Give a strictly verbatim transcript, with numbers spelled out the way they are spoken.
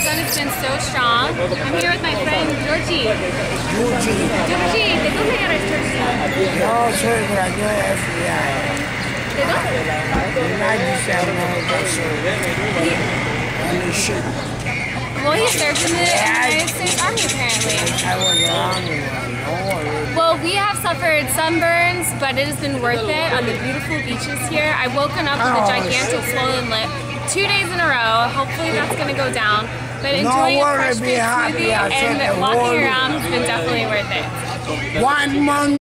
sun has been so strong. I'm here with my friend Georgie. Georgie. Georgie, ¿de dónde eres, Georgie? Yo soy graduado de F B I. ¿De dónde? ninety-seven on the ship. Well, he served in the United States Army, apparently. I was wrong. No, well, we have suffered sunburns, but it has been worth it on the beautiful beaches here. I've woken up with a gigantic swollen lip two days in a row. Hopefully that's going to go down. But enjoying a fresh baked smoothie and walking around has been definitely worth it. One month.